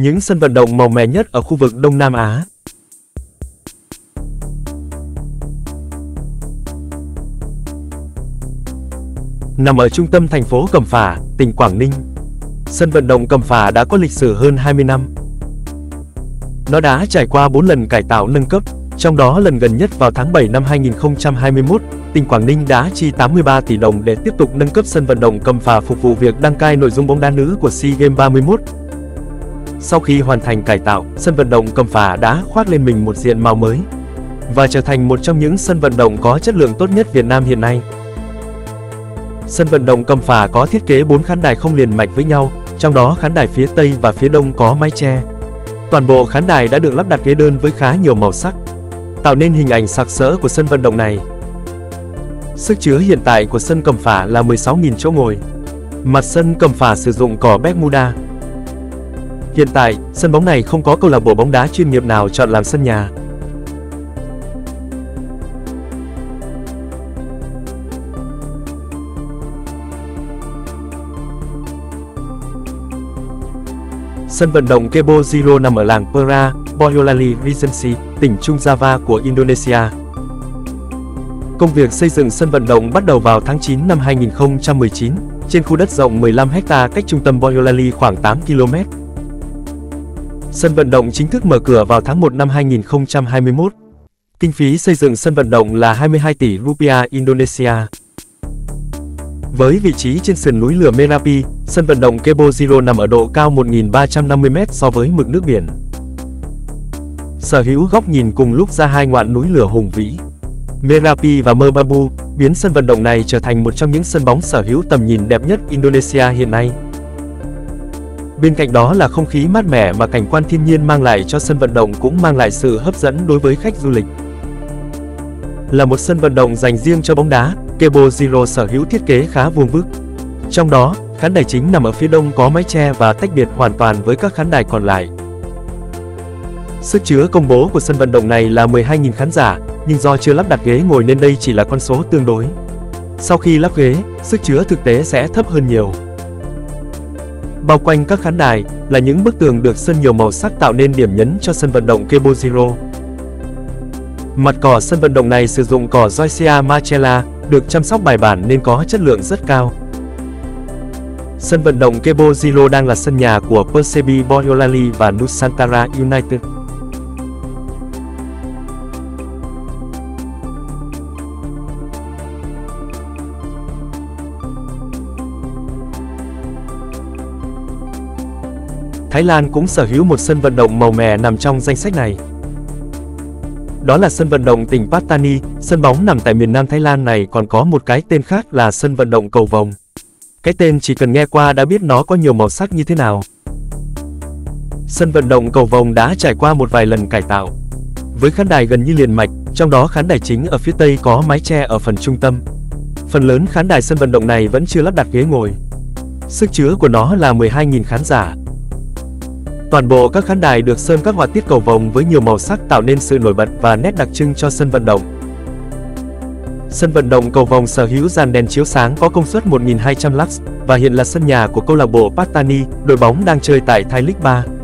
những sân vận động màu mè nhất ở khu vực Đông Nam Á. Nằm ở trung tâm thành phố Cẩm Phả, tỉnh Quảng Ninh, sân vận động Cẩm Phả đã có lịch sử hơn 20 năm. Nó đã trải qua 4 lần cải tạo nâng cấp, trong đó lần gần nhất vào tháng 7 năm 2021, tỉnh Quảng Ninh đã chi 83 tỷ đồng để tiếp tục nâng cấp sân vận động Cẩm Phả phục vụ việc đăng cai nội dung bóng đá nữ của SEA Games 31. Sau khi hoàn thành cải tạo, sân vận động Cẩm Phả đã khoác lên mình một diện mạo mới và trở thành một trong những sân vận động có chất lượng tốt nhất Việt Nam hiện nay. Sân vận động Cẩm Phả có thiết kế 4 khán đài không liền mạch với nhau, trong đó khán đài phía Tây và phía Đông có mái che. Toàn bộ khán đài đã được lắp đặt ghế đơn với khá nhiều màu sắc, tạo nên hình ảnh sặc sỡ của sân vận động này. Sức chứa hiện tại của sân Cẩm Phả là 16.000 chỗ ngồi. Mặt sân Cẩm Phả sử dụng cỏ Bermuda. Hiện tại, sân bóng này không có câu lạc bộ bóng đá chuyên nghiệp nào chọn làm sân nhà. Sân vận động Kebo Zero nằm ở làng Pera, Boyolali Regency, tỉnh Trung Java của Indonesia. Công việc xây dựng sân vận động bắt đầu vào tháng 9 năm 2019, trên khu đất rộng 15 ha cách trung tâm Boyolali khoảng 8 km. Sân vận động chính thức mở cửa vào tháng 1 năm 2021. Kinh phí xây dựng sân vận động là 22 tỷ rupiah Indonesia. Với vị trí trên sườn núi lửa Merapi, sân vận động Kebo Zero nằm ở độ cao 1.350m so với mực nước biển. Sở hữu góc nhìn cùng lúc ra hai ngọn núi lửa hùng vĩ, Merapi và Merbabu, biến sân vận động này trở thành một trong những sân bóng sở hữu tầm nhìn đẹp nhất Indonesia hiện nay. Bên cạnh đó là không khí mát mẻ mà cảnh quan thiên nhiên mang lại cho sân vận động cũng mang lại sự hấp dẫn đối với khách du lịch. Là một sân vận động dành riêng cho bóng đá, Kebo Zero sở hữu thiết kế khá vuông vức. Trong đó, khán đài chính nằm ở phía đông có mái che và tách biệt hoàn toàn với các khán đài còn lại. Sức chứa công bố của sân vận động này là 12.000 khán giả, nhưng do chưa lắp đặt ghế ngồi nên đây chỉ là con số tương đối. Sau khi lắp ghế, sức chứa thực tế sẽ thấp hơn nhiều. Bao quanh các khán đài là những bức tường được sơn nhiều màu sắc tạo nên điểm nhấn cho sân vận động Kebo Zero. Mặt cỏ sân vận động này sử dụng cỏ Zoysia Marcella, được chăm sóc bài bản nên có chất lượng rất cao. Sân vận động Kebo Zero đang là sân nhà của Persebi Boyolali và Nusantara United. Thái Lan cũng sở hữu một sân vận động màu mè nằm trong danh sách này. Đó là sân vận động tỉnh Pattani, sân bóng nằm tại miền Nam Thái Lan này còn có một cái tên khác là sân vận động Cầu Vồng. Cái tên chỉ cần nghe qua đã biết nó có nhiều màu sắc như thế nào. Sân vận động Cầu Vồng đã trải qua một vài lần cải tạo, với khán đài gần như liền mạch, trong đó khán đài chính ở phía Tây có mái che ở phần trung tâm. Phần lớn khán đài sân vận động này vẫn chưa lắp đặt ghế ngồi. Sức chứa của nó là 12.000 khán giả. Toàn bộ các khán đài được sơn các họa tiết cầu vồng với nhiều màu sắc tạo nên sự nổi bật và nét đặc trưng cho sân vận động. Sân vận động Cầu Vồng sở hữu dàn đèn chiếu sáng có công suất 1.200 lux và hiện là sân nhà của câu lạc bộ Pattani, đội bóng đang chơi tại Thai League 3.